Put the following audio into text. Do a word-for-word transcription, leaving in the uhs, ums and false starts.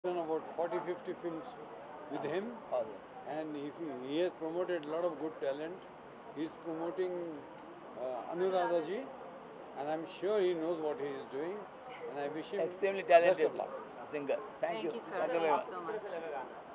done about forty fifty films with him, Okay. and he, he has promoted a lot of good talent. He is promoting uh, Anuradha ji, and I'm sure he knows what he is doing, and I wish him Extremely best talented of luck. singer. Thank, Thank you. you, sir. Thank you very Thank much. you so much.